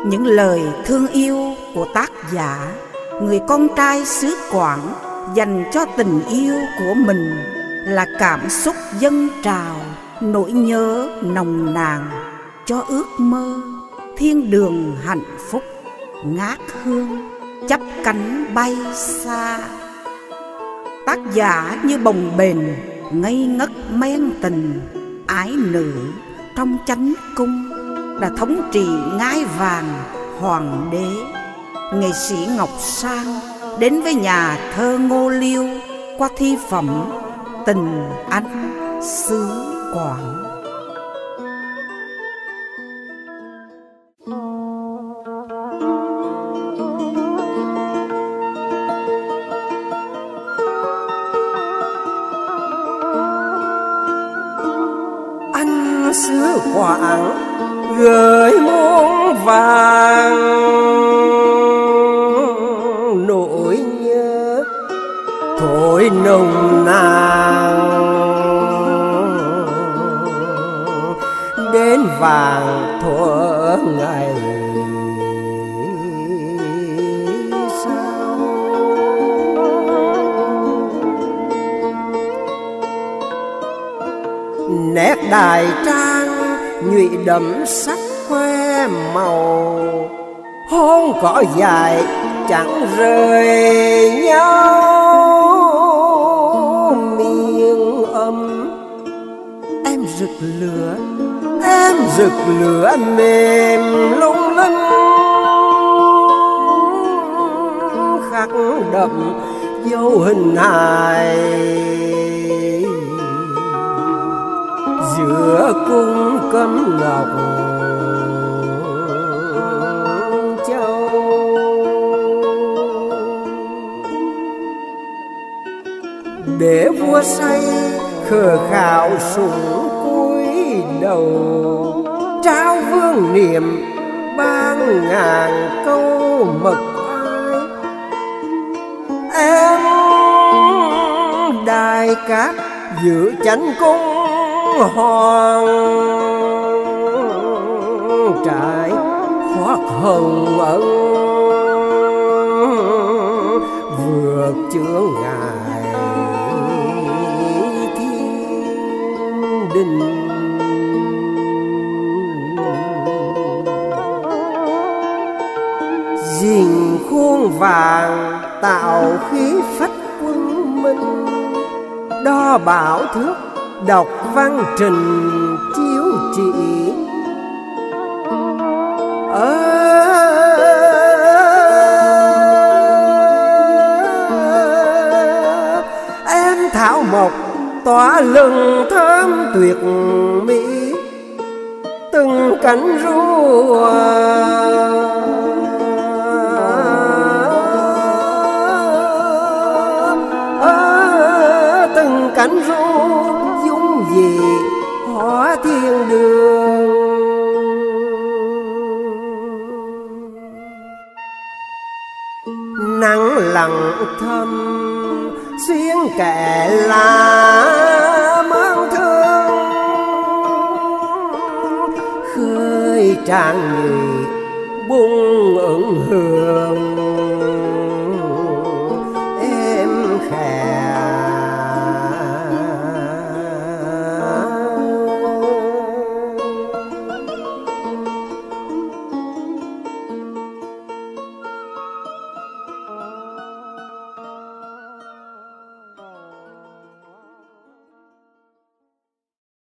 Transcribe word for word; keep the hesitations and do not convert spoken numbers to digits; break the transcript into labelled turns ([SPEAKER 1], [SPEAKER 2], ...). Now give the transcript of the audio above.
[SPEAKER 1] những lời thương yêu của tác giả, người con trai xứ Quảng, dành cho tình yêu của mình là cảm xúc dâng trào, nỗi nhớ nồng nàn cho ước mơ thiên đường hạnh phúc ngát hương chắp cánh bay xa. Tác giả như bồng bềnh ngây ngất men tình, ái nữ trong chánh cung đã thống trị ngai vàng hoàng đế. Nghệ sĩ Ngọc Sang đến với nhà thơ Ngô Liêu qua thi phẩm Tình Anh xứ Quảng.
[SPEAKER 2] Anh xứ Quảng gửi muôn vàng nỗi nhớ thổi nồng nàn, đến vàng thuở ngày sau. Nét đài trang nhụy đậm sắc khoe màu, hôn cỏ dài chẳng rời nhau miên âm. Em rực lửa, em rực lửa mềm lung linh, khắc đậm dấu hình hài giữa cung cấm ngọc châu. Để vua say khờ khạo sủng cúi đầu, trao vương niệm ban ngàn câu mật ai. Em đài cát giữ chánh cung hoàng trải khoác hồng ân, vượt chướng ngại thiên đình. Gìn khuôn vàng tạo khí phách quân minh, đo bảo thước đọc văn trình chiếu chỉ. Ờ, em thảo mộc tỏa lừng thơm tuyệt mỹ, từng cánh ru à, từng cánh ru dung dị hóa thiên đường. Nắng lặng thầm xuyên kẽ lá mang thương, khơi tràn nhụy bung ửng hương.